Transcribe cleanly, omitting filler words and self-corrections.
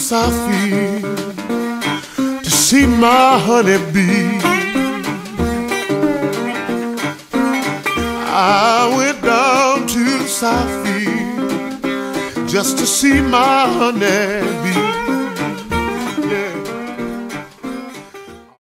Southfield to see my honeybee. I went down to the Southfield just to see my honeybee.